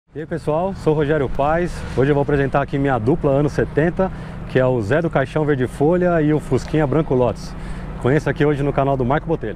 E aí pessoal, sou o Rogério Paes. Hoje eu vou apresentar aqui minha dupla anos 70, que é o Zé do Caixão Verde Folha e o Fusquinha Branco Lotus. Conheça aqui hoje no canal do Marco Botelho.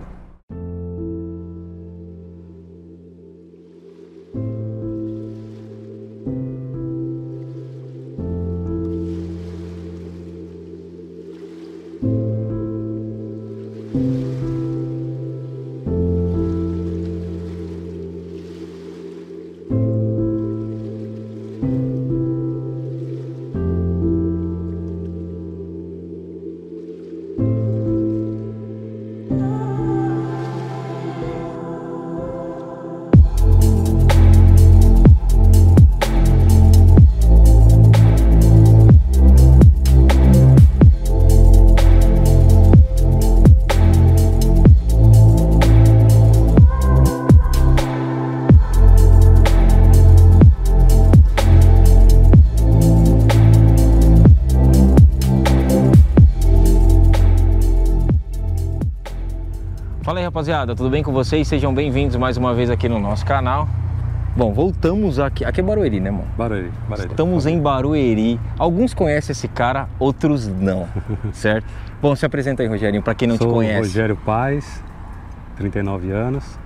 Fala aí rapaziada, tudo bem com vocês? Sejam bem-vindos mais uma vez aqui no nosso canal. Bom, voltamos aqui é Barueri, né, mano? Barueri. Estamos em Barueri. Alguns conhecem esse cara, outros não, certo? Bom, se apresenta aí, Rogerinho, pra quem não te conhece. Sou Rogério Paes, 39 anos.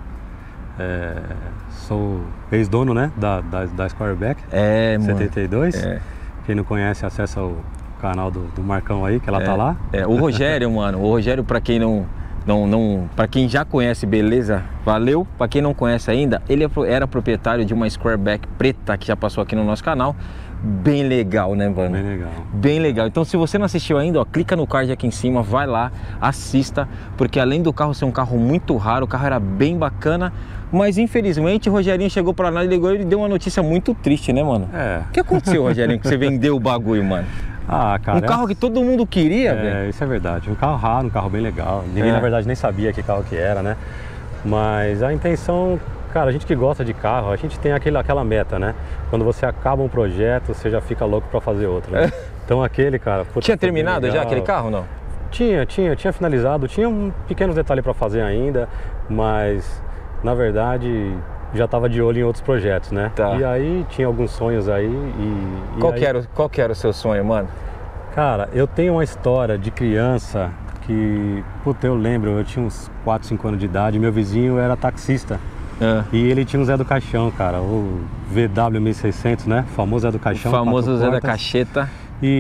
Sou ex-dono, né, da Squareback, 72. Quem não conhece, acessa o canal do Marcão aí, que ela tá lá. O Rogério, mano, o Rogério, pra quem para quem já conhece, beleza, valeu. Para quem não conhece ainda, ele era proprietário de uma Squareback preta que já passou aqui no nosso canal. Bem legal, né, mano? Bem legal. Bem legal. Então, se você não assistiu ainda, ó, clica no card aqui em cima, vai lá, assista, porque além do carro ser um carro muito raro, o carro era bem bacana, mas infelizmente o Rogerinho chegou para nós e ligou e deu uma notícia muito triste, né, mano? O que aconteceu, Rogerinho, que você vendeu o bagulho, mano? Ah, cara, um carro que todo mundo queria, velho. Isso é verdade. Um carro raro, um carro bem legal. Ninguém, na verdade, nem sabia que carro que era, né? Mas a intenção, cara, a gente que gosta de carro, a gente tem aquela meta, né? Quando você acaba um projeto, você já fica louco pra fazer outro, né? Então aquele, cara... Puta, tinha terminado já aquele carro, não? Tinha finalizado. Tinha pequenos detalhes pra fazer ainda, mas, na verdade... já estava de olho em outros projetos, né? Tá. E aí tinha alguns sonhos aí Qual que era o seu sonho, mano? Cara, eu tenho uma história de criança que, puta, eu lembro, eu tinha uns 4, 5 anos de idade, meu vizinho era taxista. E ele tinha um Zé do Caixão, cara, o VW 1600, né? O famoso Zé do Caixão. O famoso Zé da Cacheta.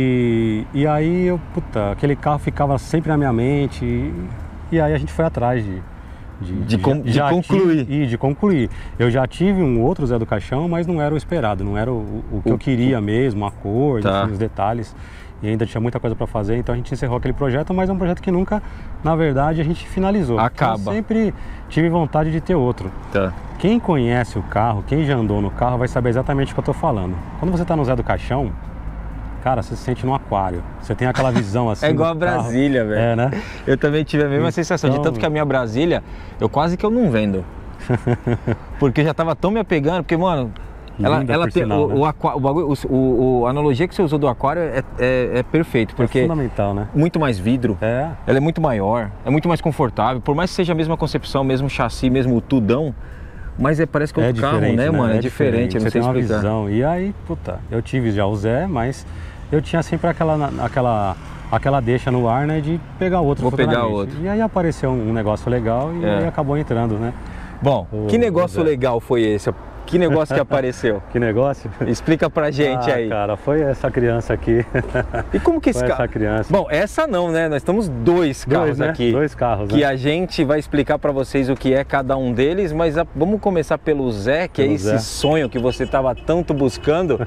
E aí, puta, aquele carro ficava sempre na minha mente e aí a gente foi atrás de concluir. Eu já tive um outro Zé do Caixão, mas não era o esperado, não era o que eu queria mesmo, a cor, enfim, os detalhes. E ainda tinha muita coisa para fazer, então a gente encerrou aquele projeto, mas é um projeto que nunca, na verdade, a gente finalizou. Acaba. Eu sempre tive vontade de ter outro. Quem conhece o carro, quem já andou no carro, vai saber exatamente o que eu tô falando. Quando você tá no Zé do Caixão, cara, você se sente num aquário. Você tem aquela visão assim. É igual a Brasília, velho. né? Eu também tive a mesma sensação, de tanto que a minha Brasília, eu quase que eu não vendo. Porque já tava tão me apegando, porque, mano, ela tem sinal, né? a analogia que você usou do aquário é perfeito, porque é fundamental, né? Muito mais vidro, ela é muito maior, é muito mais confortável, por mais que seja a mesma concepção, mesmo chassi, mesmo tudão, mas parece que é outro carro, né, mano? É diferente, eu não sei explicar. Visão. E aí, puta, eu tive já o Zé, mas eu tinha sempre aquela deixa no ar, né, de pegar outro. Vou pegar outro. E aí apareceu um negócio legal e aí acabou entrando, né? Bom, que negócio legal foi esse? Que negócio que apareceu? Que negócio? Explica pra gente aí. Cara, foi essa criança aqui. E como que esse carro? Essa criança. Bom, essa não, né? Nós temos dois carros aqui. Dois carros, que a gente vai explicar pra vocês o que é cada um deles, mas vamos começar pelo Zé, que é esse sonho que você tava tanto buscando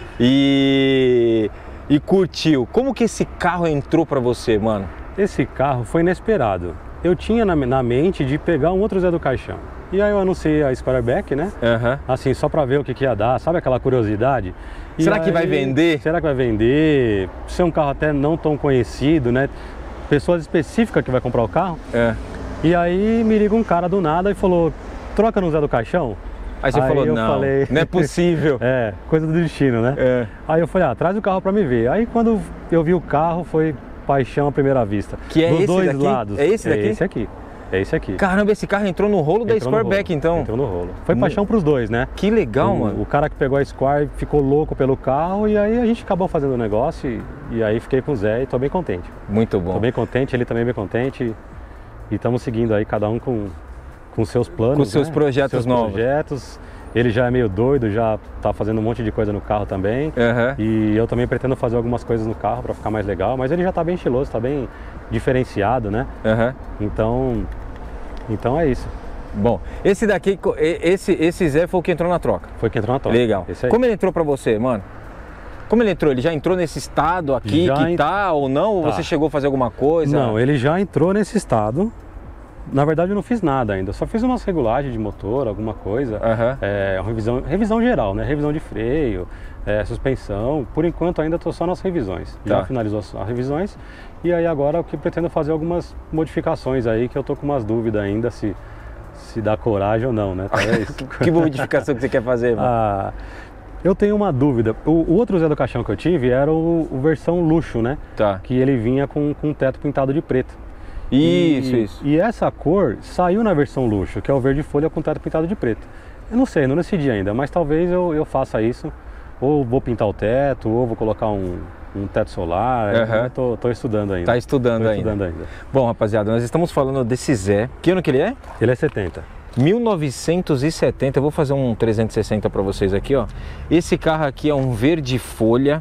e curtiu. Como que esse carro entrou pra você, mano? Esse carro foi inesperado. Eu tinha na mente de pegar um outro Zé do Caixão. E aí eu anunciei a Squareback, né? Assim, só pra ver o que ia dar, sabe aquela curiosidade? Será que vai vender? Será que vai vender? Ser um carro até não tão conhecido, né? Pessoas específicas que vai comprar o carro. E aí me liga um cara do nada e falou, troca no Zé do Caixão? Aí você falou, não é possível. Coisa do destino, né? Aí eu falei, traz o carro pra me ver. Aí quando eu vi o carro, foi paixão à primeira vista. Que é dos esse dois daqui? lados. É esse daqui? É esse aqui. É esse aqui. Caramba, esse carro entrou no rolo da Squareback, então. Entrou no rolo. Foi paixão pros dois, né? Que legal, mano. O cara que pegou a Square ficou louco pelo carro e aí a gente acabou fazendo o negócio e aí fiquei com o Zé e tô bem contente. Muito bom. Tô bem contente, ele também bem contente e estamos seguindo aí, cada um com seus planos, com seus, né? Projetos novos. Projetos. Ele já é meio doido, já tá fazendo um monte de coisa no carro também. E eu também pretendo fazer algumas coisas no carro para ficar mais legal, mas ele já tá bem estiloso, tá bem diferenciado, né? Então é isso. Bom, esse daqui, esse Zé foi o que entrou na troca. Foi o que entrou na troca. Legal. Como ele entrou para você, mano? Como ele entrou? Ele já entrou nesse estado aqui que tá ou não? Ou você chegou a fazer alguma coisa? Não, ele já entrou nesse estado. Na verdade eu não fiz nada ainda, só fiz umas regulagens de motor, alguma coisa, uma revisão geral, né? Revisão de freio, suspensão. Por enquanto ainda estou só nas revisões. Já finalizou as revisões e aí agora o que pretendo fazer algumas modificações aí que eu tô com umas dúvidas ainda se dá coragem ou não, né? Que modificação que você quer fazer, mano? Eu tenho uma dúvida. O outro Zé do Caixão que eu tive era o versão luxo, né? Que ele vinha com um teto pintado de preto. Isso. E essa cor saiu na versão luxo, que é o verde folha com teto pintado de preto. Eu não sei, não decidi ainda, mas talvez eu faça isso. Ou vou pintar o teto, ou vou colocar um teto solar. Tô estudando ainda. Tá estudando ainda. Bom, rapaziada, nós estamos falando desse Zé. Que ano que ele é? Ele é 70. 1970. Eu vou fazer um 360 para vocês aqui, ó. Esse carro aqui é um verde folha.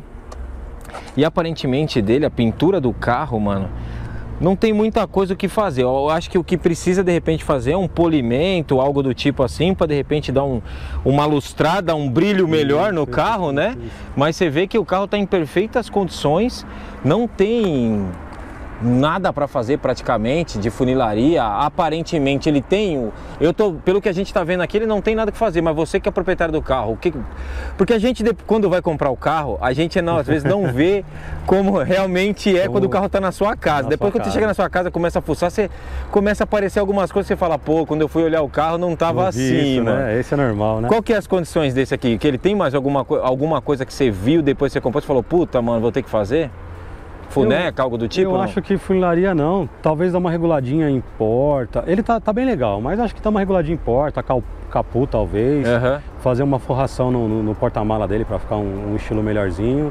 E aparentemente dele, a pintura do carro, mano, não tem muita coisa o que fazer. Eu acho que o que precisa de repente fazer é um polimento, algo do tipo assim, para de repente dar uma lustrada, um brilho melhor no carro, né? Mas você vê que o carro está em perfeitas condições, não tem nada para fazer praticamente de funilaria. Aparentemente ele tem, pelo que a gente está vendo aqui, ele não tem nada que fazer, mas você que é proprietário do carro, porque a gente quando vai comprar o carro, a gente às vezes não vê como realmente é quando o carro está na sua casa. Depois quando você chega na sua casa, começa a fuçar, você começa a aparecer algumas coisas, você fala, pô, quando eu fui olhar o carro não estava assim, né? Esse é normal, né? Qual que é as condições desse aqui? Que ele tem mais alguma coisa que você viu, depois você comprou e falou, puta, mano, vou ter que fazer? Funeca, algo do tipo? Eu acho que funilaria não, talvez dar uma reguladinha em porta. Ele tá bem legal, mas acho que dá uma reguladinha em porta, capu talvez, fazer uma forração no porta-mala dele para ficar um estilo melhorzinho.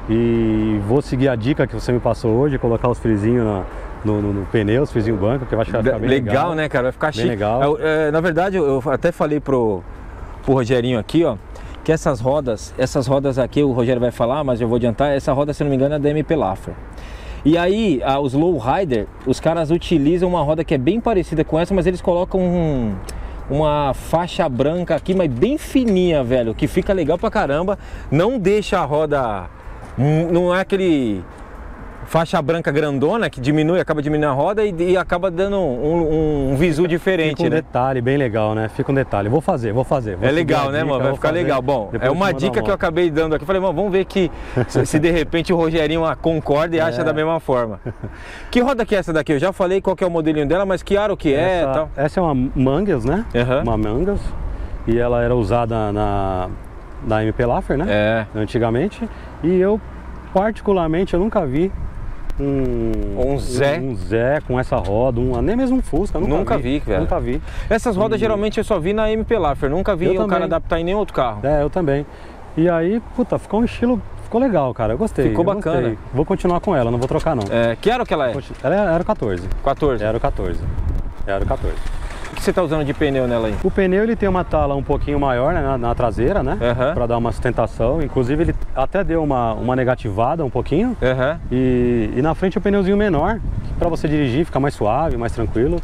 E vou seguir a dica que você me passou hoje, colocar os frisinhos no pneu, os frisinhos banco, que eu acho que vai ficar bem legal. Né, cara? Vai ficar chique. Legal. Na verdade, eu até falei pro Rogerinho aqui, ó, que essas rodas aqui, o Rogério vai falar, mas eu vou adiantar, essa roda, se não me engano, é da MP Laffer. E aí, os Lowrider, os caras utilizam uma roda que é bem parecida com essa, mas eles colocam uma faixa branca aqui, mas bem fininha, velho, que fica legal pra caramba, não deixa a roda, não é aquele faixa branca grandona que acaba diminuindo a roda e acaba dando um visu diferente, fica um detalhe bem legal, né? Fica um detalhe. Vou fazer. É legal, né, mano? Vai ficar legal. Bom, é uma dica que eu acabei dando aqui. Falei, mano, vamos ver se de repente o Rogerinho concorda e acha da mesma forma. Que roda que é essa daqui? Eu já falei qual que é o modelinho dela, mas que aro que é tal. Essa é uma Mangus, né? Uma Mangus. E ela era usada na MP Laffer, né? Antigamente. E eu, particularmente, eu nunca vi um Zé com essa roda, nem mesmo um Fusca, nunca vi, velho. Nunca vi. Essas rodas geralmente eu só vi na MP Laffer, nunca vi o cara adaptar em nenhum outro carro. Eu também. E aí, puta, ficou um estilo, ficou legal, cara, eu gostei. Ficou bacana. Gostei. Vou continuar com ela, não vou trocar não. Que aro que ela é? Ela é aro 14. 14? É aro 14. O que você está usando de pneu nela aí? O pneu ele tem uma tala um pouquinho maior, né, na traseira, né? Para dar uma sustentação. Inclusive ele até deu uma negativada um pouquinho. E na frente o pneuzinho menor, para você dirigir, ficar mais suave, mais tranquilo.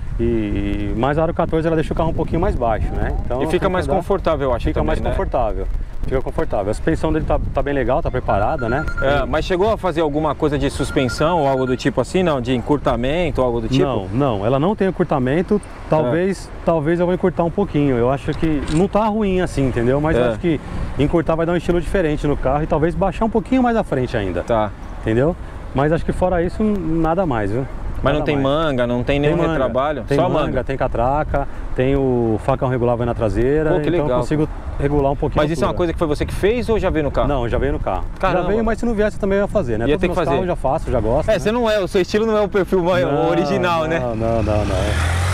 Mas a aro 14 ela deixa o carro um pouquinho mais baixo, né? Então, e fica mais confortável, eu acho. Fica mais confortável. Fica confortável. A suspensão dele tá bem legal, tá preparada, né? Mas chegou a fazer alguma coisa de suspensão ou algo do tipo assim, não? De encurtamento ou algo do tipo? Não, ela não tem encurtamento. Talvez eu vou encurtar um pouquinho. Eu acho que não tá ruim assim, entendeu? Mas eu acho que encurtar vai dar um estilo diferente no carro e talvez baixar um pouquinho mais à frente ainda. Entendeu? Mas acho que fora isso, nada mais, viu? Mas não tem manga, não tem nenhum retrabalho? Tem só manga, tem catraca, tem o facão regulável na traseira. Pô, que legal, então eu consigo regular um pouquinho. Mas isso é uma coisa que foi você que fez ou já veio no carro? Não, já veio no carro. Caramba. Já veio, mas se não viesse também eu ia fazer, né? Ia ter que fazer. Eu já faço, já gosto. Você não é, o seu estilo não é o perfil original, né? Não.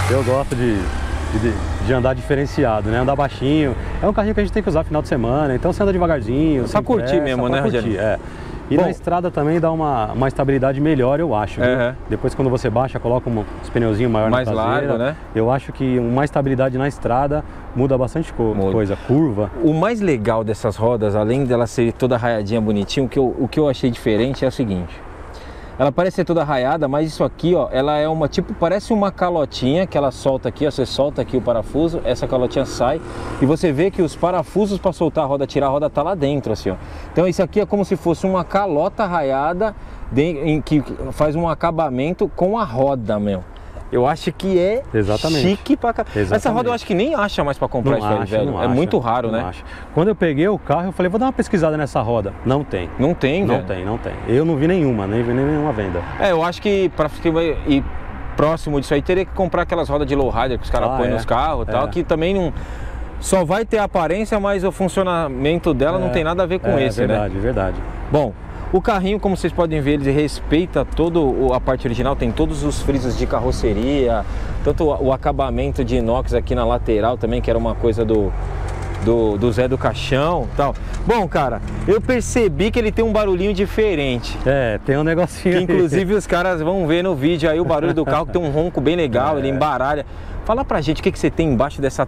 Eu gosto de andar diferenciado, né? Andar baixinho. É um carrinho que a gente tem que usar no final de semana, então você anda devagarzinho. Só curtir mesmo, né, Rogério? E bom, na estrada também dá uma estabilidade melhor, eu acho. Depois, quando você baixa, coloca uns pneuzinhos maior na traseira. Mais largo, né? Eu acho que uma estabilidade na estrada muda bastante coisa, curva. O mais legal dessas rodas, além dela ser toda raiadinha, bonitinho, o que eu achei diferente é o seguinte. Ela parece ser toda raiada, mas isso aqui, ó, ela é uma tipo, parece uma calotinha que ela solta aqui, ó, você solta aqui o parafuso, essa calotinha sai e você vê que os parafusos para soltar a roda, tirar a roda, tá lá dentro, assim, ó. Então isso aqui é como se fosse uma calota raiada que faz um acabamento com a roda, meu. Eu acho que é chique pra caramba. Essa roda eu acho que nem acha mais pra comprar isso aí, velho. É muito raro, né? Quando eu peguei o carro, eu falei, vou dar uma pesquisada nessa roda. Não tem. Não tem, velho? Não tem. Eu não vi nenhuma, nem vi nenhuma venda. Eu acho que pra ir próximo disso aí, teria que comprar aquelas rodas de lowrider que os caras põem nos carros e tal, que também não... Só vai ter a aparência, mas o funcionamento dela não tem nada a ver com esse, né? Verdade. Bom, o carrinho, como vocês podem ver, ele respeita toda a parte original, tem todos os frisos de carroceria, tanto o acabamento de inox aqui na lateral também, que era uma coisa do Zé do Caixão e tal. Bom, cara, eu percebi que ele tem um barulhinho diferente. Tem um negocinho que, inclusive, os caras vão ver no vídeo aí o barulho do carro, que tem um ronco bem legal, ele embaralha. Fala pra gente o que você tem embaixo dessa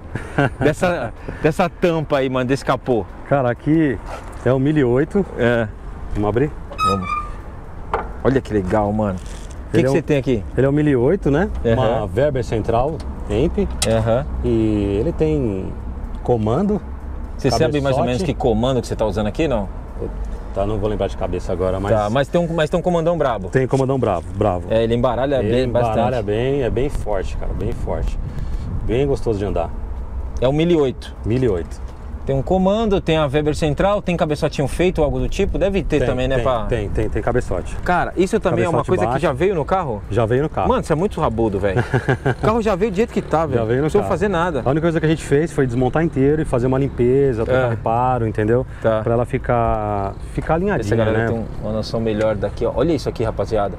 tampa aí, mano, desse capô. Cara, aqui é o 1008. Vamos abrir? Vamos. Olha que legal, mano. O que você tem aqui? Ele é um 1008, né? Uma Weber central, AMP. E ele tem comando. Você sabe mais ou menos que comando que você tá usando aqui, não? Tá, não vou lembrar de cabeça agora, mas... Tá, mas tem um comandão brabo. Tem comandão bravo. Ele embaralha bastante. Embaralha bem, é bem forte, cara, bem forte. Bem gostoso de andar. É um 1008. 1008. Tem um comando, tem a Weber central, tem cabeçotinho feito, algo do tipo? Deve ter também, né? Tem cabeçote. Cara, isso também cabeçote é uma coisa baixo. Que já veio no carro? Já veio no carro. Mano, isso é muito rabudo, velho. O carro já veio do jeito que tá, velho. Já veio no carro. Não precisou fazer nada. A única coisa que a gente fez foi desmontar inteiro e fazer uma limpeza, trocar reparo, entendeu? Pra ela ficar alinhadinha, essa galera né? Tem uma noção melhor daqui, ó. Olha isso aqui, rapaziada.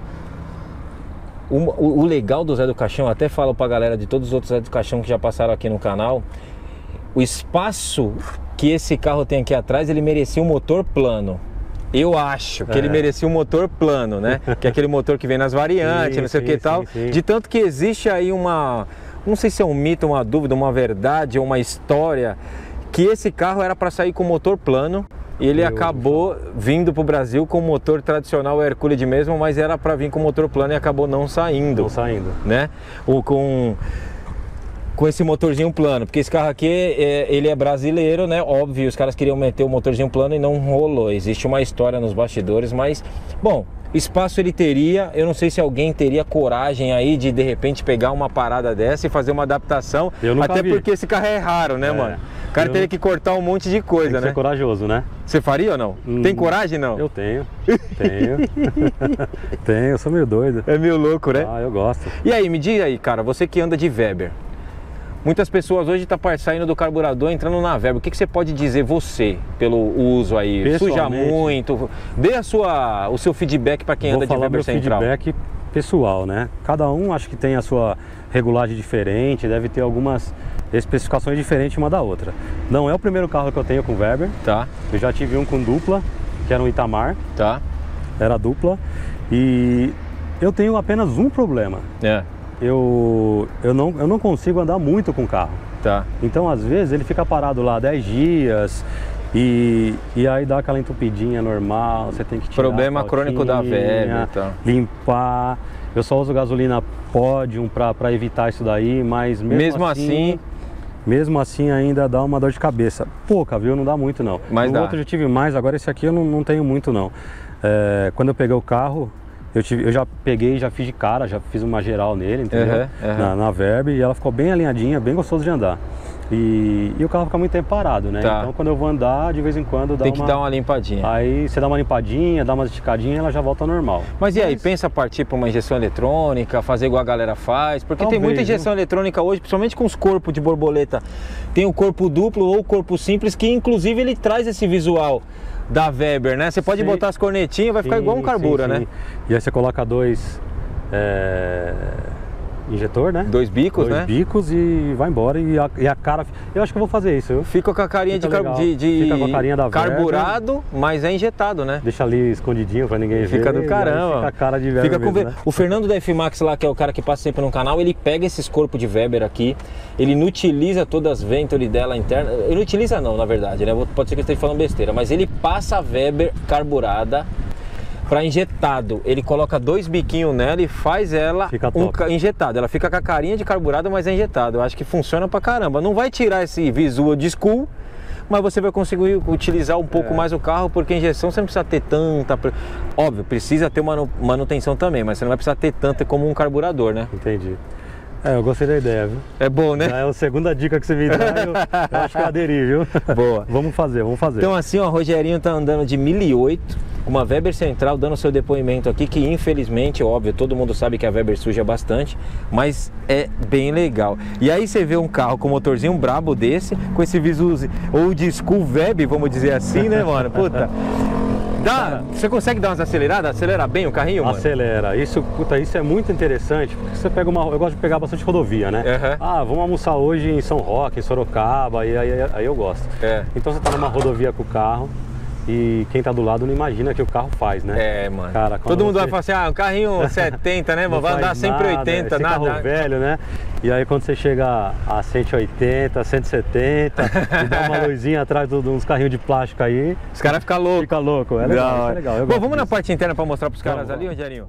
O legal do Zé do Caixão, até falo pra galera de todos os outros Zé do Caixão que já passaram aqui no canal, o espaço que esse carro tem aqui atrás, ele merecia um motor plano. Eu acho que ele merecia um motor plano, né? Que é aquele motor que vem nas variantes, não sei o que e tal. De tanto que existe aí não sei se é um mito, uma dúvida, uma verdade ou uma história, que esse carro era para sair com motor plano. E ele acabou vindo para o Brasil com o motor tradicional Hercules mesmo, mas era para vir com motor plano e acabou não saindo. Né? Ou com esse motorzinho plano, porque esse carro aqui, ele é brasileiro, né? Óbvio, os caras queriam meter o motorzinho plano e não rolou. Existe uma história nos bastidores, mas, bom, espaço ele teria. Eu não sei se alguém teria coragem aí de repente pegar uma parada dessa e fazer uma adaptação. Até porque esse carro é raro, né, mano? O cara teria que cortar um monte de coisa, tem que né? ser corajoso, né? Você faria ou não? Tem coragem, não? Eu tenho. Tenho, eu sou meio doido. É meio louco, né? Eu gosto. E aí, me diz aí, cara, você que anda de Weber. Muitas pessoas hoje estão saindo do carburador, entrando na Weber. O que você pode dizer, você, pelo uso aí? Suja muito? Dê o seu feedback para quem anda de Weber central. Feedback pessoal, né? Cada um acho que tem a sua regulagem diferente, deve ter algumas especificações diferentes uma da outra. Não é o primeiro carro que eu tenho com Weber. Tá. Eu já tive um com dupla, que era um Itamar. Tá. Era dupla. E eu tenho apenas um problema. Eu não consigo andar muito com o carro. Tá. Então, às vezes, ele fica parado lá 10 dias e aí dá aquela entupidinha normal, você tem que tirar problema crônico da Weber, limpar. Eu só uso gasolina Podium para evitar isso daí, mas mesmo assim ainda dá uma dor de cabeça. Pouca, viu? Não dá muito não. Mas no outro eu tive mais, agora esse aqui eu não tenho muito não. Quando eu peguei o carro, eu já peguei, já fiz de cara, já fiz uma geral nele, entendeu? Na Weber, e ela ficou bem alinhadinha, bem gostoso de andar. E o carro fica muito tempo parado, né? Tá. Então quando eu vou andar, de vez em quando tem que dar uma limpadinha. Aí você dá uma limpadinha, dá uma esticadinha e ela já volta ao normal. Mas e aí, pensa partir para uma injeção eletrônica, fazer igual a galera faz? Porque talvez, tem muita injeção eletrônica hoje, principalmente com os corpos de borboleta. Tem o corpo duplo ou o corpo simples, que inclusive ele traz esse visual da Weber, né? Você pode botar as cornetinhas, vai ficar igual um carbura, né? E aí você coloca dois injetor, né? 2 bicos, né? 2 bicos e vai embora. E a cara... Eu acho que eu vou fazer isso. Fica com a carinha fica com a carinha da carburado, Weber, mas é injetado, né? Deixa ali escondidinho pra ninguém ver. Fica do caramba. Fica a cara de Weber mesmo, né? O Fernando da F-Max lá, que é o cara que passa sempre no canal, ele pega esses corpos de Weber aqui, ele inutiliza todas as Venturi dela interna. Ele não utiliza não, na verdade, né? Pode ser que eu esteja falando besteira, mas ele passa a Weber carburada para injetado. Ele coloca 2 biquinhos nela e faz ela injetada. Ela fica com a carinha de carburado, mas é injetado. Eu acho que funciona pra caramba. Não vai tirar esse visual de school, mas você vai conseguir utilizar um pouco mais o carro, porque a injeção você não precisa ter tanta... Óbvio, precisa ter uma manutenção também, mas você não vai precisar ter tanta como um carburador, né? Entendi. Eu gostei da ideia, viu? É bom, né? Já é a segunda dica que você me dá, eu acho que eu aderi, viu? Boa. Vamos fazer. Então assim, ó, o Rogerinho tá andando de 1008, uma Weber Central, dando seu depoimento aqui, que infelizmente, óbvio, todo mundo sabe que a Weber suja bastante, mas é bem legal. E aí você vê um carro com motorzinho brabo desse, com esse visual old school Weber, vamos dizer assim, né, mano? Puta... Você consegue dar umas aceleradas? Acelera bem o carrinho, mano? Acelera. Isso é muito interessante, porque você pega eu gosto de pegar bastante rodovia, né? Vamos almoçar hoje em São Roque, em Sorocaba, e aí eu gosto. Então você tá numa rodovia com o carro e quem tá do lado não imagina que o carro faz, né? Mano. Cara, todo mundo vai falar assim, um carrinho 70, né, mano? Vai andar sempre 80, nada. Carro velho, né? E aí quando você chega a 180, 170 e dá uma luzinha atrás de uns carrinhos de plástico aí, os caras ficam loucos. Fica louco, é legal, é legal. Bom, vamos na parte interna para mostrar pros caras ali, Rogerinho?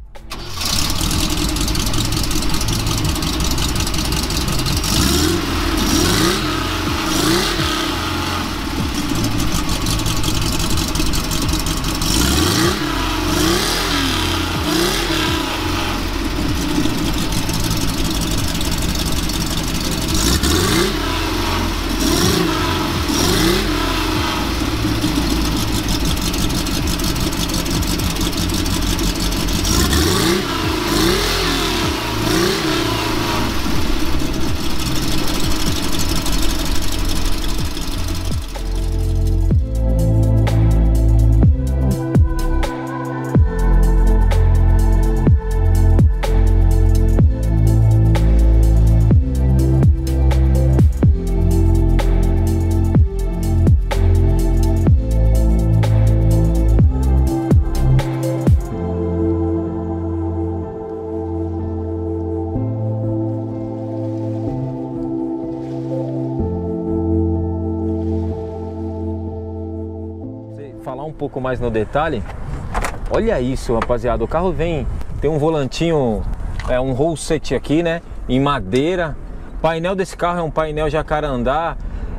Falar um pouco mais no detalhe, olha isso, rapaziada, o carro tem um volantinho, um roll set aqui, né, em madeira. O painel desse carro é um painel jacarandá,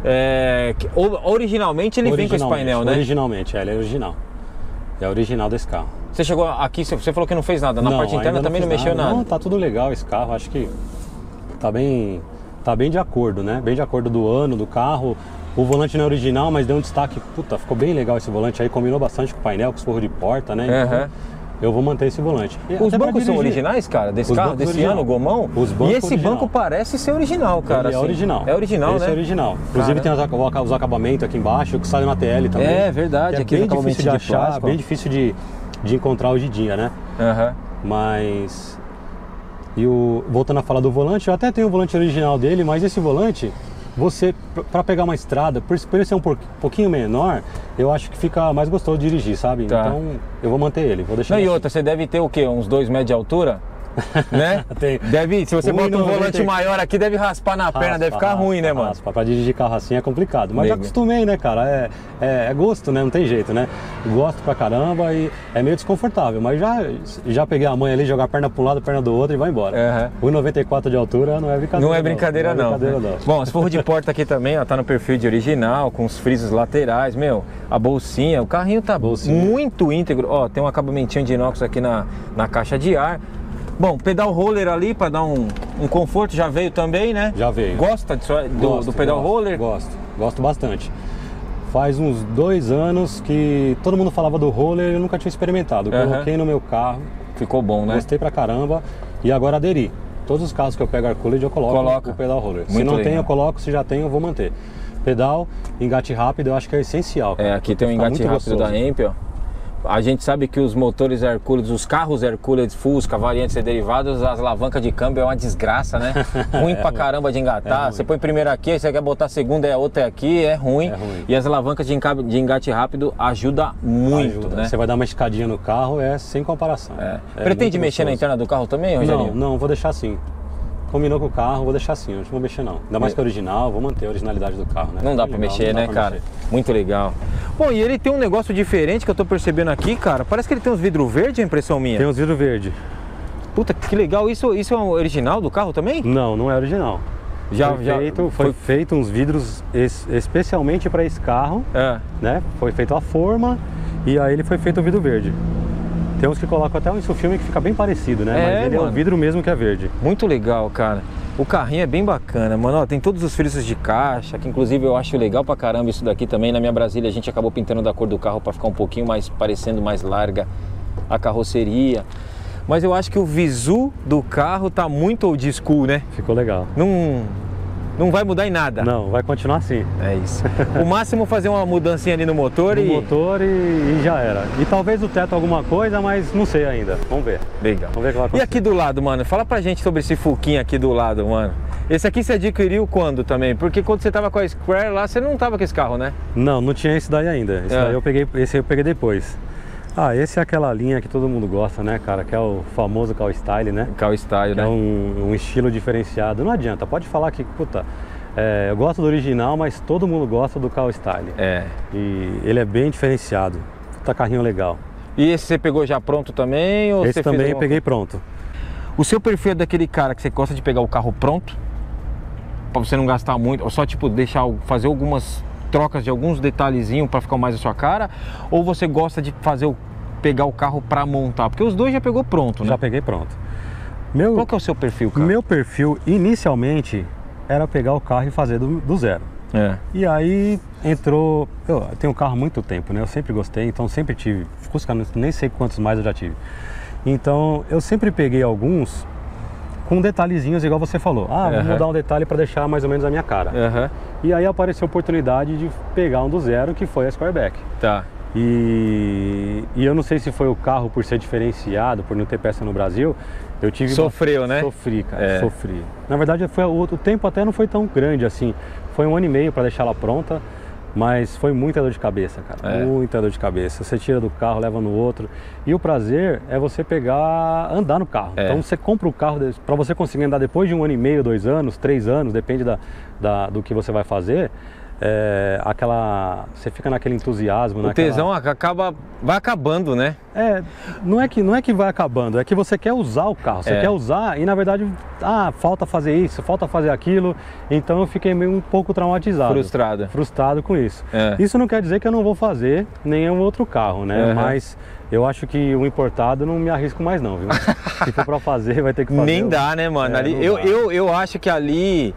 originalmente ele vem com esse painel, né? Originalmente, ele é original, é original desse carro. Você chegou aqui, você falou que não fez nada, na parte interna também não mexeu nada? Não, tá tudo legal esse carro, acho que tá bem de acordo, né, bem de acordo do ano, do carro. O volante não é original, mas deu um destaque, puta, ficou bem legal esse volante aí, combinou bastante com o painel, com os forros de porta, né? Então, eu vou manter esse volante. Os bancos são originais, cara, desse carro, desse ano, o gomão? E esse banco parece ser original, cara. Ele é original. É original, né? Esse é original. Inclusive tem os acabamentos aqui embaixo, que saiu na TL também. É verdade, aqui é bem difícil de achar, bem difícil de encontrar hoje em dia, né? Mas... voltando a falar do volante, eu até tenho o volante original dele, mas esse volante... para pegar uma estrada, por ele ser um pouquinho menor, eu acho que fica mais gostoso de dirigir, sabe? Então eu vou manter ele, vou deixar. E outra, você deve ter o quê? Uns 2 metros de altura? né? Se você bota um volante maior aqui, deve raspar na perna, deve ficar ruim, né, mano? Pra dirigir carro assim é complicado. Mas já acostumei, né, cara? É gosto, né? Não tem jeito, né? Gosto pra caramba e é meio desconfortável. Mas já peguei a mãe ali, jogar a perna pra um lado, a perna do outro e vai embora. 1,94 de altura não é brincadeira. Não é brincadeira, não. Bom, os forros de porta aqui também, ó, tá no perfil de original, com os frisos laterais, meu, a bolsinha, o carrinho tá muito íntegro. Ó, tem um acabamentinho de inox aqui na caixa de ar. Bom, pedal roller ali para dar um conforto, já veio também, né? Já veio. Gosta do pedal roller? Gosto bastante. Faz uns 2 anos que todo mundo falava do roller e eu nunca tinha experimentado. Coloquei no meu carro. Ficou bom, né? Gostei pra caramba e agora aderi. Todos os carros que eu pego Arculid eu coloco o pedal roller. Se não tem, eu coloco, se já tem, eu vou manter. Pedal, engate rápido, eu acho que é essencial. Cara. Aqui tem um engate rápido da Amp, ó. A gente sabe que os motores Hercules, os carros Hercules, Fusca, variantes e derivados, as alavancas de câmbio é uma desgraça, né? Ruim pra caramba de engatar. Você põe primeiro aqui, aí você quer botar segunda e a outra é aqui, é ruim. E as alavancas de engate rápido ajuda muito, né? Você vai dar uma escadinha no carro, é sem comparação. Pretende mexer na interna do carro também, Rogerinho? Não, vou deixar assim. Combinou com o carro, vou deixar assim, não vou mexer não. Ainda mais que é original, vou manter a originalidade do carro, né? Não dá pra mexer, né, cara? Muito legal. Bom, e ele tem um negócio diferente que eu tô percebendo aqui, cara. Parece que ele tem uns vidros verdes, a impressão minha. Tem uns vidros verdes. Puta, que legal. Isso é o original do carro também? Não é original. Foi feito uns vidros especialmente para esse carro, né? Foi feito a forma e aí ele foi feito o vidro verde. Tem uns que colocam até um insufilme que fica bem parecido, né? Mas ele é um vidro mesmo que é verde. Muito legal, cara. O carrinho é bem bacana, mano. Ó, tem todos os frisos de caixa, que inclusive eu acho legal pra caramba isso daqui também. Na minha Brasília a gente acabou pintando da cor do carro pra ficar um pouquinho mais, parecendo mais larga a carroceria. Mas eu acho que o visu do carro tá muito old school, né? Ficou legal. Não vai mudar em nada. Não, vai continuar assim. É isso. O máximo fazer uma mudancinha ali no motor e já era. E talvez o teto alguma coisa, mas não sei ainda. Vamos ver. Legal. Vamos ver o que vai acontecer. E aqui do lado, mano? Fala pra gente sobre esse Fuquinha aqui do lado, mano. Esse aqui você adquiriu quando também? Porque quando você tava com a Square lá, você não tava com esse carro, né? Não tinha esse daí ainda. Esse eu peguei depois. Esse é aquela linha que todo mundo gosta, né, cara? Que é o famoso Cal Style, né? Cal Style, né? É um estilo diferenciado. Não adianta, pode falar que, puta, eu gosto do original, mas todo mundo gosta do Cal Style. E ele é bem diferenciado. Puta, carrinho legal. E esse você pegou já pronto também? Ou esse também eu peguei pronto. O seu perfil é daquele cara que você gosta de pegar o carro pronto? Pra você não gastar muito, ou só tipo fazer algumas trocas de alguns detalhezinhos para ficar mais a sua cara, ou você gosta de pegar o carro para montar? Porque os dois já pegou pronto, né? Já peguei pronto. Qual que é o seu perfil, cara? Meu perfil inicialmente era pegar o carro e fazer do zero. E aí entrou, eu tenho um carro há muito tempo, né? Eu sempre gostei, então sempre tive, Fusca, nem sei quantos mais eu já tive. Então eu sempre peguei alguns com detalhezinhos, igual você falou. Vou mudar um detalhe para deixar mais ou menos a minha cara. E aí apareceu a oportunidade de pegar um do zero, que foi a Squareback. Tá. E eu não sei se foi o carro por ser diferenciado, por não ter peça no Brasil, eu tive... Sofreu, né? Sofri, cara, sofri. Na verdade, o tempo até não foi tão grande assim. Foi 1 ano e meio para deixar ela pronta. Mas foi muita dor de cabeça, cara, muita dor de cabeça. Você tira do carro, leva no outro. E o prazer é você andar no carro. Então você compra o carro, para você conseguir andar depois de 1 ano e meio, 2 anos, 3 anos, depende do que você vai fazer. Você fica naquele entusiasmo. O tesão vai acabando, né? Não é que vai acabando, é que você quer usar o carro, você quer usar e na verdade, falta fazer isso, falta fazer aquilo. Então eu fiquei meio um pouco traumatizado. Frustrado com isso. Isso não quer dizer que eu não vou fazer nenhum outro carro, né? Mas eu acho que o importado não me arrisco mais não, viu? Se for pra fazer, vai ter que fazer. Nem dá, né, mano? Eu acho que ali...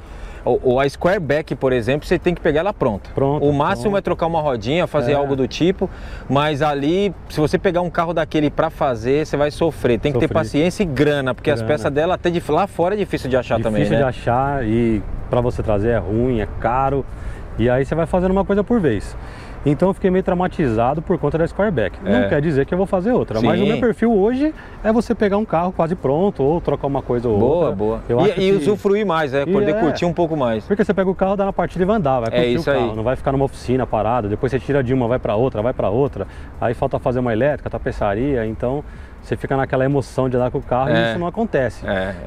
A Squareback, por exemplo, você tem que pegar ela pronta. O máximo é trocar uma rodinha, fazer algo do tipo, mas ali, se você pegar um carro daquele pra fazer, você vai sofrer. Tem que ter paciência e grana, porque as peças dela até lá fora é difícil de achar também, né? Difícil de achar e pra você trazer é ruim, é caro. E aí você vai fazendo uma coisa por vez. Então eu fiquei meio traumatizado por conta da Squareback. Não quer dizer que eu vou fazer outra, mas o meu perfil hoje é você pegar um carro quase pronto ou trocar uma coisa ou outra. Boa. E usufruir mais, poder curtir um pouco mais. Porque você pega o carro, dá na partida e vai andar, vai curtir o carro. Não vai ficar numa oficina parado, depois você tira de uma, vai para outra. Aí falta fazer uma elétrica, tapeçaria, então... Você fica naquela emoção de andar com o carro e isso não acontece.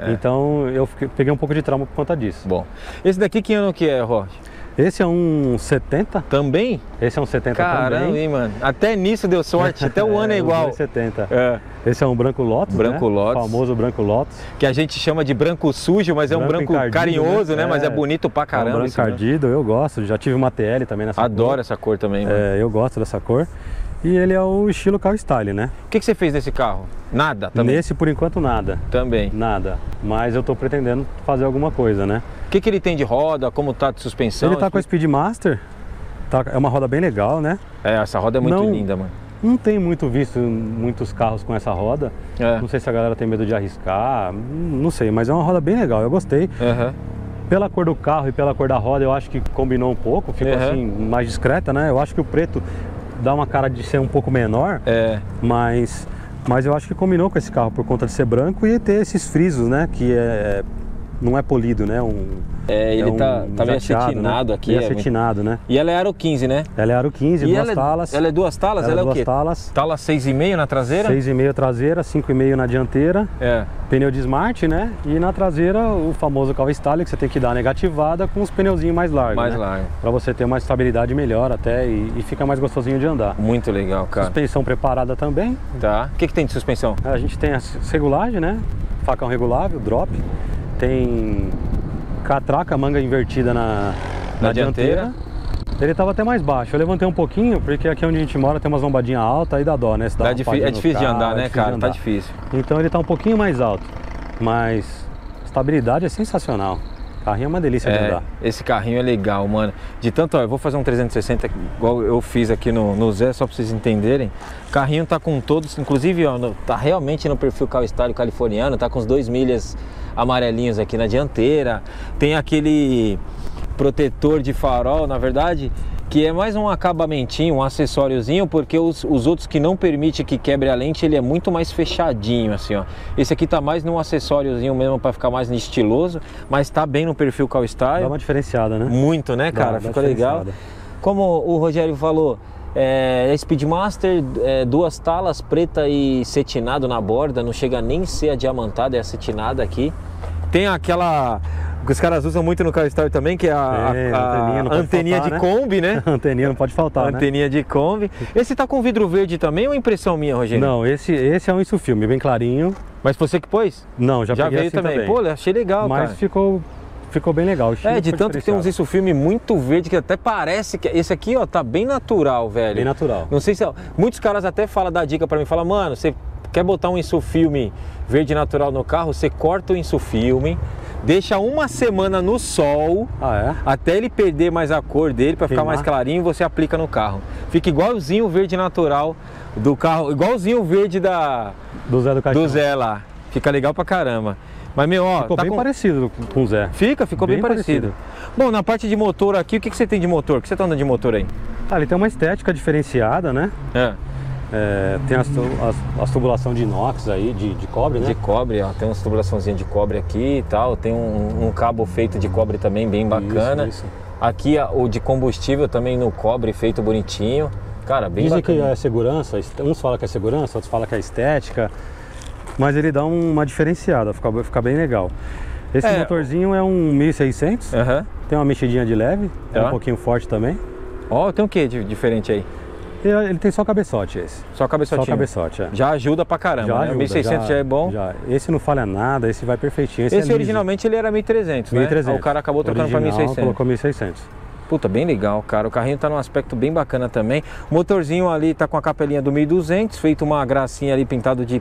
Então eu peguei um pouco de trauma por conta disso. Bom, esse daqui que ano que é, Rocha? Esse é um 70. Também? Esse é um 70 Caramba, também. Hein, mano? Até nisso deu sorte, até o ano é igual. 70. Esse é um branco Lotus, branco Lotus. O famoso branco Lotus. Que a gente chama de branco sujo, mas é um branco carinhoso, né? Mas é bonito pra caramba. É um branco encardido, eu gosto. Já tive uma TL também nessa cor. Adoro essa cor também, mano. Eu gosto dessa cor. E ele é o estilo Cal Style, né? O que você fez nesse carro? Nada também? Nesse, por enquanto, nada. Também? Nada. Mas eu tô pretendendo fazer alguma coisa, né? O que ele tem de roda? Como tá de suspensão? Ele tá com a Speedmaster. É uma roda bem legal, né? Essa roda é muito linda, mano. Não tem visto muitos carros com essa roda. Não sei se a galera tem medo de arriscar. Não sei, mas é uma roda bem legal. Eu gostei. Pela cor do carro e pela cor da roda, eu acho que combinou um pouco. Ficou assim, mais discreta, né? Eu acho que o preto dá uma cara de ser um pouco menor, mas eu acho que combinou com esse carro por conta de ser branco e ter esses frisos, né? Que não é polido, né? Ele tá meio acetinado, né? Aqui. Meio acetinado, né? E ela é aro 15, né? Ela é aro 15, duas talas. Ela é duas talas? Ela é o quê? Talas. Tala 6,5 na traseira? 6,5 traseira, 5,5 na dianteira. Pneu de Smart, né? E na traseira o famoso Cal Style, que você tem que dar negativada com os pneuzinhos mais largos. Mais né? largo. Pra você ter uma estabilidade melhor até e fica mais gostosinho de andar. Muito legal, cara. Suspensão preparada também. Tá. O que tem de suspensão? A gente tem a regulagem, né? Facão regulável, drop. Tem catraca, manga invertida na dianteira. Ele estava até mais baixo. Eu levantei um pouquinho, porque aqui onde a gente mora tem umas lombadinhas altas, aí dá dó, né? É difícil de andar, né, cara? Tá difícil. Então ele tá um pouquinho mais alto, mas estabilidade é sensacional. O carrinho é uma delícia de andar. Esse carrinho é legal, mano. De tanto, ó, eu vou fazer um 360 igual eu fiz aqui no Zé, só pra vocês entenderem. O carrinho tá com todos, inclusive, ó, tá realmente no perfil Cal Style californiano, tá com os 2 milhas amarelinhos aqui na dianteira. Tem aquele protetor de farol, na verdade, que é mais um acabamentinho, um acessóriozinho, porque os outros que não permite que quebre a lente, ele é muito mais fechadinho, assim, ó. Esse aqui tá mais num acessóriozinho mesmo para ficar mais estiloso, mas tá bem no perfil Cal Style. Dá uma diferenciada, né? Muito, né, cara? Ficou legal. Como o Rogério falou, Speedmaster, 2 talas, preta e cetinado na borda, não chega nem a ser adiamantada, é acetinada aqui. Tem aquela que os caras usam muito no Cal Style também, que é a anteninha de Kombi, né? Anteninha não pode faltar, anteninha de Kombi. Esse tá com vidro verde também ou é impressão minha, Rogério? Não, esse é um Insufilme, bem clarinho. Mas você que pôs? Não, já peguei veio assim também. Pô, achei legal, mas cara. Ficou bem legal. De tanto que tem uns Insufilme muito verde, que até parece que... Esse aqui, ó, tá bem natural, velho. Bem natural. Não sei se... Muitos caras até falam da dica pra mim, falam, mano, você quer botar um Insufilme verde natural no carro, você corta o Insufilme, deixa uma semana no sol, até ele perder mais a cor dele, para ficar mais clarinho, você aplica no carro. Fica igualzinho o verde natural do carro, igualzinho o verde do Zé do Caixão. Do Zé lá. Fica legal pra caramba. Mas, meu, ó... Ficou bem parecido com o Zé. Ficou bem parecido. Bom, na parte de motor aqui, o que você tem de motor? O que você tá andando de motor aí? Ele tem uma estética diferenciada, né? Tem as tubulação de inox aí, de cobre, né? De cobre, ó, tem umas tubulaçãozinhas de cobre aqui e tal. Tem um cabo feito de cobre também, bem bacana. Isso. Aqui o de combustível também no cobre, feito bonitinho. Cara, bem bacana. Dizem que é segurança, uns falam que é segurança, outros falam que é estética. Mas ele dá uma diferenciada, fica bem legal. Esse motorzinho é um 1600, tem uma mexidinha de leve, é um pouquinho forte também. Ó, tem o que de diferente aí? Ele tem só cabeçote esse. Só cabeçotinho? Só cabeçote, Já ajuda pra caramba, né? 1600 já é bom. Esse não falha nada, esse vai perfeitinho. Esse originalmente ele era 1300, né? 1300. O cara acabou trocando pra 1600. Colocou 1600. Puta, bem legal, cara. O carrinho tá num aspecto bem bacana também. O motorzinho ali tá com a capelinha do 1200, feito uma gracinha ali pintado de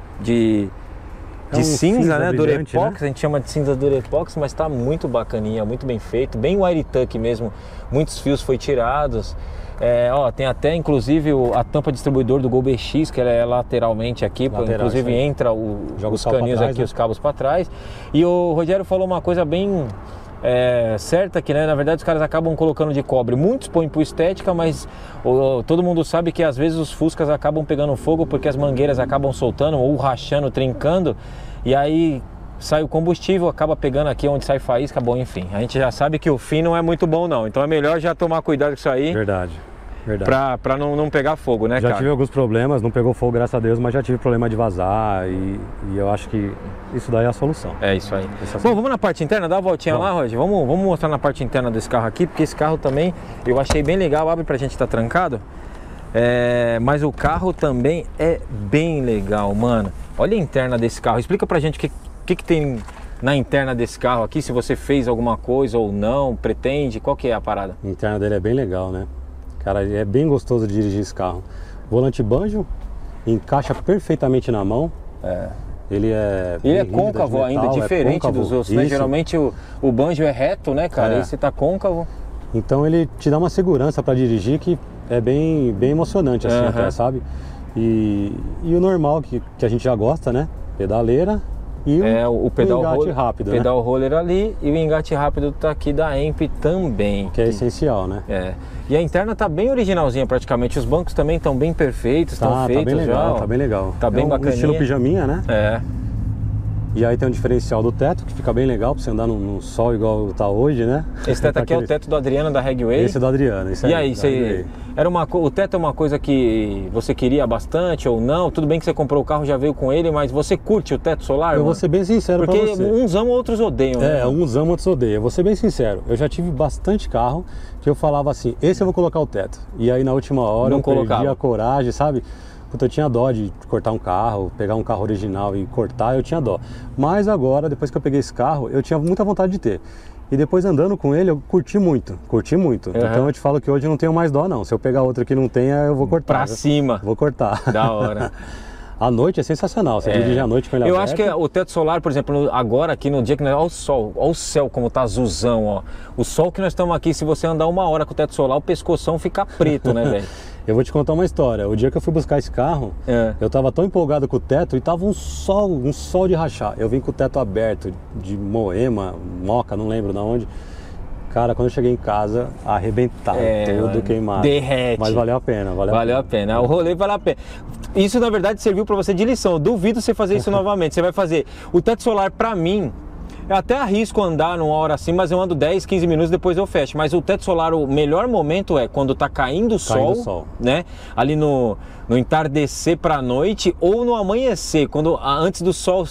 cinza, né? Durepox, né? A gente chama de cinza Durepox, mas tá muito bacaninha, muito bem feito. Bem wire tuck mesmo. Muitos fios foi tirados. Tem até inclusive a tampa distribuidor do Gol BX, que ela é lateralmente aqui, inclusive entra os caninhos aqui, os cabos para trás. E o Rogério falou uma coisa bem certa, que, né, na verdade os caras acabam colocando de cobre. Muitos põem por estética, mas todo mundo sabe que às vezes os Fuscas acabam pegando fogo porque as mangueiras acabam soltando ou rachando, trincando, e aí sai o combustível, acaba pegando aqui onde sai faísca. Bom, enfim, a gente já sabe que o fim não é muito bom não, então é melhor já tomar cuidado com isso aí. Verdade. Pra não pegar fogo, né, cara? Já tive alguns problemas, não pegou fogo, graças a Deus, mas já tive problema de vazar e eu acho que isso daí é a solução. É isso aí. Bom, vamos na parte interna, dá uma voltinha lá, Roger. Vamos mostrar na parte interna desse carro aqui, porque esse carro também eu achei bem legal. Abre pra gente estar trancado. Mas o carro também é bem legal, mano. Olha a interna desse carro. Explica pra gente o que tem na interna desse carro aqui, se você fez alguma coisa ou não, pretende, qual que é a parada? A interna dele é bem legal, né? Cara, é bem gostoso de dirigir esse carro. Volante banjo, encaixa perfeitamente na mão. Ele é côncavo ainda, diferente dos outros, né? Geralmente o banjo é reto, né, cara? Esse tá côncavo. Então ele te dá uma segurança para dirigir que é bem emocionante, assim, até, sabe? E o normal que a gente já gosta, né? Pedaleira, e o pedal engate rápido. O pedal roller ali e o engate rápido tá aqui da Amp também. Que é essencial, né? E a interna tá bem originalzinha praticamente. Os bancos também estão bem perfeitos, estão feitos bem legal, já. Tá bem legal. Tá bem bacaninha. Estilo pijaminha, né? E aí tem um diferencial do teto, que fica bem legal pra você andar no sol igual tá hoje, né? Esse teto aqui é o teto do Adriano da Regway? Esse é do Adriano, E aí, o teto é uma coisa que você queria bastante ou não? Tudo bem que você comprou o carro, já veio com ele, mas você curte o teto solar? Eu vou ser bem sincero pra você. Porque uns amam, outros odeiam, né? Uns amam, outros odeiam. Eu vou ser bem sincero, eu já tive bastante carro que eu falava assim, esse eu vou colocar o teto. E aí na última hora eu perdi a coragem, sabe? Puta, eu tinha dó de cortar um carro, pegar um carro original e cortar, eu tinha dó. Mas agora, depois que eu peguei esse carro, eu tinha muita vontade de ter. E depois andando com ele, eu curti muito. Então eu te falo que hoje eu não tenho mais dó não. Se eu pegar outro que não tenha, eu vou cortar. Pra cima. Vou cortar. Da hora. À noite é sensacional, você dirige à noite com ele aberto. Eu acho que o teto solar, por exemplo, agora aqui no dia que nós... Olha o sol, olha o céu como tá azulzão, ó. O sol que nós estamos aqui, se você andar 1 hora com o teto solar, o pescoção fica preto, né, velho? Eu vou te contar uma história. O dia que eu fui buscar esse carro, eu tava tão empolgado com o teto e tava um sol de rachar. Eu vim com o teto aberto, de Moema, Moca, não lembro de onde. Cara, quando eu cheguei em casa, arrebentado, tudo queimado. Derrete. Mas valeu a pena, valeu a pena. O rolê valeu a pena. Isso, na verdade, serviu para você de lição. Eu duvido você fazer isso novamente. Você vai fazer. O teto solar, para mim, eu até arrisco andar 1 hora assim, mas eu ando 10, 15 minutos, depois eu fecho. Mas o teto solar, o melhor momento é quando tá caindo o sol, né? Ali no entardecer para a noite ou no amanhecer, antes do sol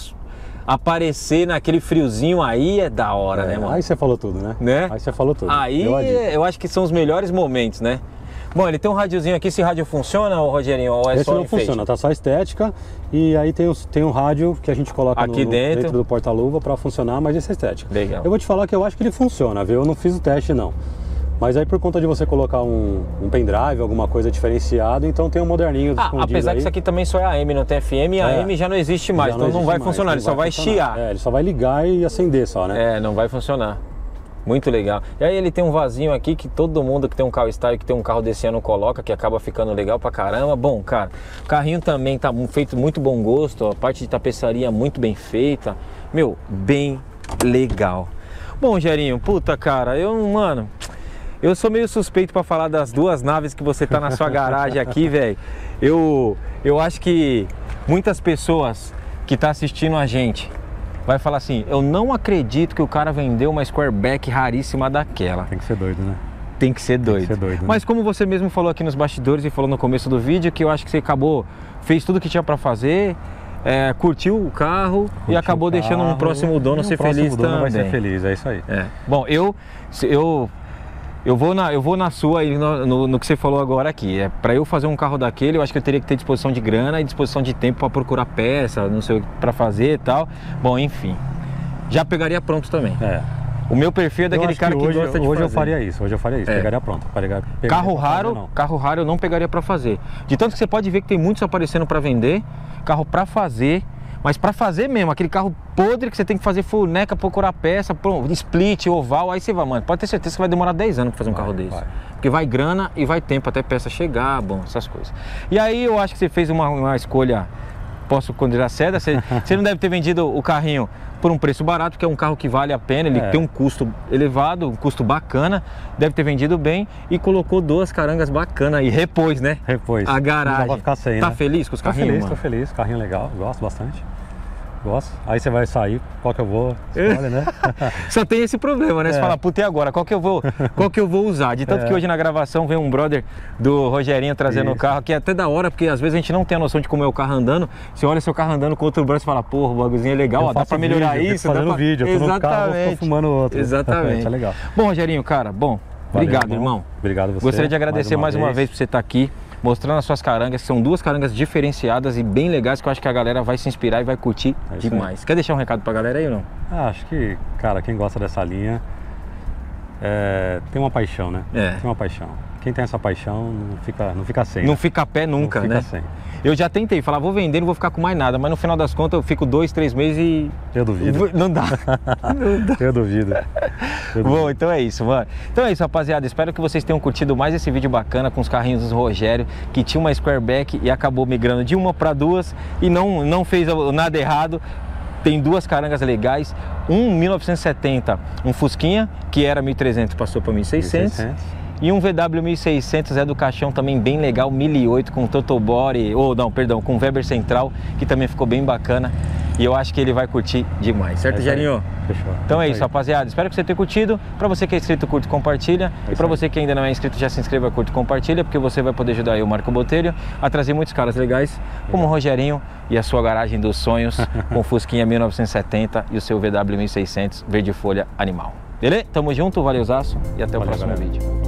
aparecer naquele friozinho, aí é da hora, né, mano? Aí você falou tudo, né? Aí você falou tudo. Aí eu acho que são os melhores momentos, né? Bom, ele tem um radiozinho aqui. Esse rádio funciona, Rogerinho? Ou esse não funciona, tá só estética. E aí tem um rádio que a gente coloca aqui dentro do porta-luva para funcionar, mas esse é estética. Legal. Eu vou te falar que eu acho que ele funciona, viu? Eu não fiz o teste, não. Mas aí por conta de você colocar um pendrive, alguma coisa diferenciada, então tem um moderninho escondido. Apesar que isso aqui também só é AM, não tem FM, e a AM já não existe mais, então não vai funcionar, ele só vai chiar. Ele só vai ligar e acender só, né? Não vai funcionar. Muito legal. E aí ele tem um vasinho aqui que todo mundo que tem um carro style, que tem um carro desse ano coloca, que acaba ficando legal pra caramba. Bom, cara, o carrinho também tá feito muito bom gosto, a parte de tapeçaria muito bem feita. Meu, bem legal. Bom, Gerinho, puta, cara, mano... Eu sou meio suspeito para falar das 2 naves que você tá na sua garagem aqui, velho. Eu acho que muitas pessoas que tá assistindo a gente vai falar assim, eu não acredito que o cara vendeu uma Squareback raríssima daquela. Tem que ser doido, né? Tem que ser doido. Né? Mas como você mesmo falou aqui nos bastidores e falou no começo do vídeo, que eu acho que você fez tudo que tinha para fazer, curtiu o carro e acabou deixando um próximo dono ser feliz também. Vai ser feliz, é isso aí. Bom, eu vou na sua aí no que você falou agora aqui. Para eu fazer um carro daquele, eu acho que eu teria que ter disposição de grana e disposição de tempo para procurar peça, não sei o que para fazer e tal. Bom, enfim, já pegaria pronto também. O meu perfil é daquele cara que gosta de fazer. Hoje eu faria isso, pegaria pronto. Carro raro eu não pegaria para fazer. De tanto que você pode ver que tem muitos aparecendo para vender, carro para fazer. Mas para fazer mesmo, aquele carro podre que você tem que fazer funeca, procurar peça, split, oval, aí você vai, mano, pode ter certeza que vai demorar 10 anos para fazer um carro desse. Porque vai grana e vai tempo até peça chegar, bom, essas coisas. E aí eu acho que você fez uma escolha, posso considerar certa, você não deve ter vendido o carrinho por um preço barato, porque é um carro que vale a pena, ele tem um custo elevado, um custo bacana, deve ter vendido bem e colocou 2 carangas bacanas e repôs, né? Repôs. A garagem. Não dá pra ficar sem, tá feliz com os carrinhos? Tô feliz, carrinho legal, gosto bastante. Gosto. Aí você vai sair, qual que eu vou? Escolhe, né? Só tem esse problema, né? Você fala, puta, e agora? Qual que eu vou usar? De tanto que hoje na gravação vem um brother do Rogerinho trazendo o carro, que é até da hora, porque às vezes a gente não tem a noção de como é o carro andando. Você olha seu carro andando com outro brother e fala, porra, o bagulhozinho é legal, ó, dá pra melhorar isso. Fazendo vídeo, eu tô no carro, eu tô fumando outro. Exatamente. É legal. Bom, Rogerinho, cara, bom, obrigado, irmão. Obrigado a você. Gostaria de agradecer mais uma vez por você estar aqui, mostrando as suas carangas, que são 2 carangas diferenciadas e bem legais, que eu acho que a galera vai se inspirar e vai curtir demais. Quer deixar um recado pra galera aí ou não? Acho que, cara, quem gosta dessa linha tem uma paixão, né? Tem uma paixão. Quem tem essa paixão não fica sem. Não fica a pé nunca, né? Sem. Eu já tentei falar, vou vender, não vou ficar com mais nada, mas no final das contas eu fico 2, 3 meses e... Eu duvido. Não dá. Eu duvido. Bom, então é isso, mano. Então é isso, rapaziada. Espero que vocês tenham curtido mais esse vídeo bacana com os carrinhos do Rogério, que tinha uma Squareback e acabou migrando de uma para 2 e não fez nada errado. Tem duas carangas legais, um 1970, um Fusquinha, que era 1.300, passou para 1.600. E um VW 1600 é do caixão também bem legal, 1008 com Totobody, com Weber central, que também ficou bem bacana. E eu acho que ele vai curtir demais, certo, Rogerinho? Fechou. Então é isso, rapaziada. Espero que você tenha curtido. Para você que é inscrito, curte e compartilha. E para você que ainda não é inscrito, já se inscreva, curte e compartilha, porque você vai poder ajudar eu, Marco Botelho, a trazer muitos caras legais, como o Rogerinho e a sua garagem dos sonhos, com o Fusquinha 1970 e o seu VW 1600 verde folha animal. Beleza? Tamo junto, valeuzaço e até o próximo vídeo.